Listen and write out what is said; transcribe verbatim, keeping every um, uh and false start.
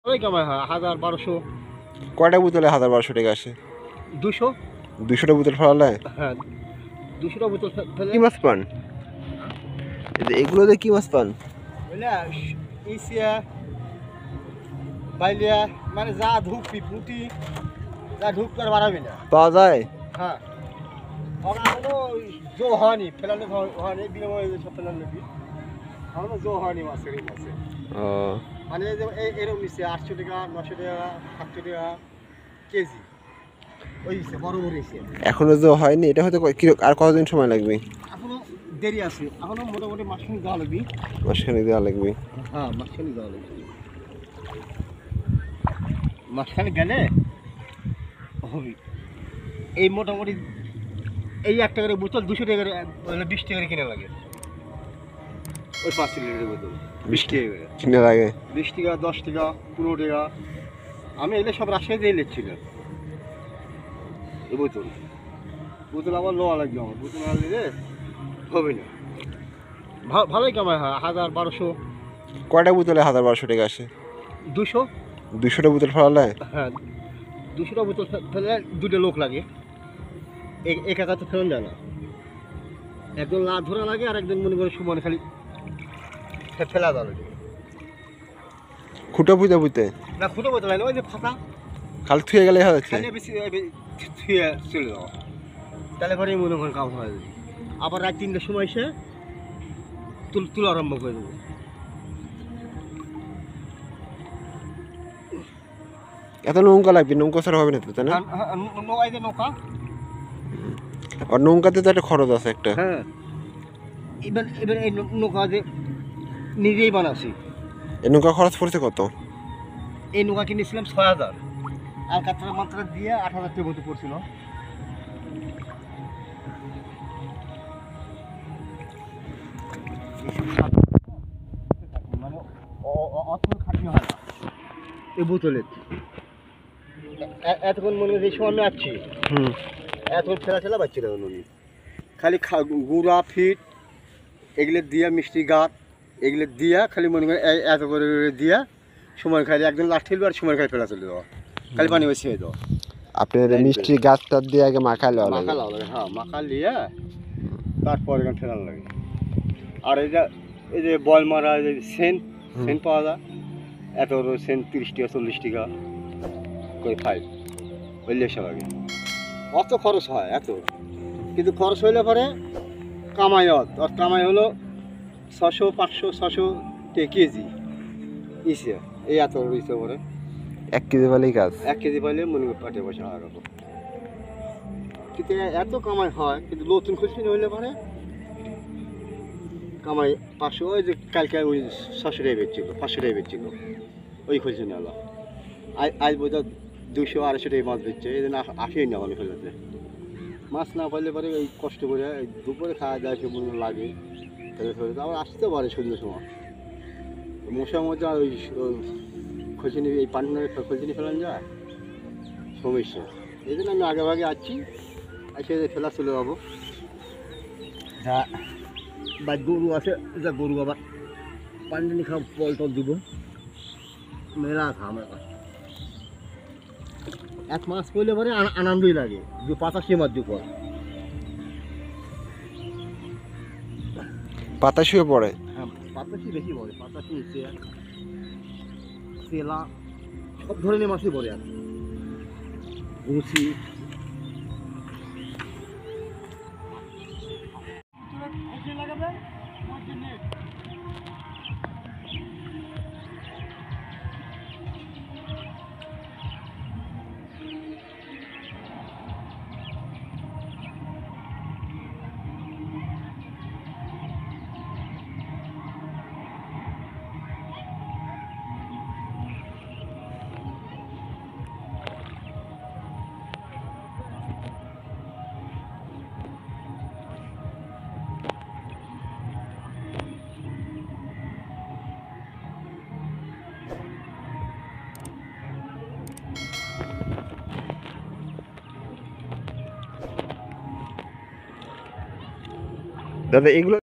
ওই কামাই হয় হাজার বারোশো। কয়টা বোতলে হাজার বারোশো টাকা আসে? দুশো। দুশোটা বোতল ফেলালে হ্যাঁ, দুশোটা বোতল ফেলে কি মাছ পান? এগুলোতে কি মাছ পান? বুঝলা ইসিয়া বাইলিয়া মানে যা ঢুকবি পুঁটি যা ঢুক করে বাড়াবি না পাওয়া যায়? হ্যাঁ, এখনো জো হয়নি, ফেলানো হয়নি, বিনিময়ে সব ফেলানো নিবি এখনো জো হয়নি মাছের এই মাছে। ও মানে এই যে এরকম নিচ্ছে আটশো টাকা, নশো টাকা, সাতশো টাকা কেজি। ওই বড় বড় এসে এখনো যে হয়নি, এটা হয়তো কি আর কতদিন সময় লাগবে? এখনো দেরি আছে, এখনো মোটামুটি মাসখানি দেওয়া লাগবে। মাসখানেক দেওয়া লাগবে? হ্যাঁ, মাসখানি দেওয়া লাগবে। মাসখানি গেলে হবে। এই মোটামুটি এই এক টাকার বোতল দুশো টাকার মানে বিশ টাকার কিনে লাগে। ওই পাঁচ লিটারের বোতল বিশ টাকা করে কিনে লাগে। বিশ টাকা, দশ টাকা, পনেরো টাকা। আমি এলে সব রাজশাহী দিয়ে নিচ্ছিল এই বোতল। বোতল আবার লোয়া লাগবে, আমার বোতল না নিলে হবে না। ভালোই কামাই হয় হাজার বারোশো। কয়টা বোতলে হাজার বারোশো টাকা আসে? দুশো। দুশোটা বোতল ফেলালে? হ্যাঁ, দুশোটা বোতল ফেলে দুটো লোক লাগে, এক একা তো ফেরন যায় না। একজন লাভ ধরা লাগে আর একজন মনে করে সুমন খালি ফেলা দেওয়া লাগে। খুঁটো পুঁতে পুঁতে না, খুঁটো বোতল লাগে না, ওই যে ফাঁকা খালি থুয়ে গেলে হচ্ছে। খালি বেশি ছুঁয়ে চলে যাওয়া, তাহলে পরে মনে করেন কাম হয়ে যাবে। আবার রাত তিনটার সময় এসে তুল তুলা আরম্ভ করে দেবো। এত নৌকা লাগবে? নৌকা ছাড়া হবে না তো, তাই না? নৌকা, যে নৌকা, আর নৌকাতে তো একটা খরচ আছে একটা। হ্যাঁ, এবার এবার এই নৌকা যে নিজেই বানাচ্ছি। এই নৌকা খরচ পড়ছে কত? এই নৌকা কিনেছিলাম ছয় হাজার, আর কাতরা মাত্রা দিয়ে আট হাজার টাকার মতো পড়ছিল। মানে অত খাটনি হয় না এই বোতলের। এতক্ষণ মনে হয় এই সময় আমি আসছি, হুম, এতক্ষণ ঠেলা ঠেলা পাচ্ছি না উনি। খালি গুঁড়া ফিট এগুলো দিয়া, মিষ্টি গাছ এগুলো দিয়া, খালি মনে করেন এত করে দিয়া সময় খালি একজন লাঠ ঠেলবে আর সময় খালি ফেলা চলে দেওয়া, খালি পানি বেশি হয়ে দেওয়া। আপনার মিষ্টি গাছটা দিয়ে আগে মাখা লওয়া লাগে। মাখা লাগাবে, হ্যাঁ, মাখা লিয়ে তারপর এখানে ঠেলানো লাগে। আর এই যে এই যে বল মারা যে সেন্ট সেন্ট পাওয়া যায়, এত সেন্ট তিরিশ টাকা চল্লিশ টাকা করে খাই, ওই লেসা লাগে। অত খরচ হয় এত, কিন্তু খরচ হইলে পরে কামাই অত। আর কামাই হলো ছশো পাঁচশো ছশো টাকা কেজি ইসে, এই এত ইসে পরে এক কেজি পালেই কাজ। এক কেজি পাইলে মনে করি পাটে পয়সা হয় এরকম। কিন্তু এত কামাই হয়, কিন্তু নতুন খুশি হইলে পরে কামাই পাঁচশো। ওই যে কালকে ওই ছশো টাকা বেচছিল, পাঁচশো টাকা বেচছিল, ওই খুশি নিল। আজ আজ বোধ হয় দুশো আড়াইশো টাকা মাছ বেচছে, এই জন্য আসেই না অনেক ফেলাতে। মাছ না পাইলে পরে ওই কষ্ট করে দুপুরে খাওয়া যায়, সে মনে লাগে তাহলে ফেলে আবার আসতে পারে সন্ধ্যের সময়। মশার মধ্যে ওই খোঁজিনি, এই পানি খোঁজিনি ফেলানো যায় সমস্যা। এই জন্য আমি আগে ভাগে আসছি, এসে ফেলা চলে যাবো। যা বা গরু আছে, যা গরু আবার পানি টানি খাওয়া জল টল দিব, মেলা খা আমার কাছে। এক মাছ পড়লে পরে আনন্দই লাগে, যে পাতাশি মাছ দিয়ে পড়ে। পাতা শুয়ে পড়ে। হ্যাঁ, পাতাশি বেশি পড়ে, পাতাশি চেলা সব ধরনের মাছই পড়ে আর গুছি। দাদা এগুলো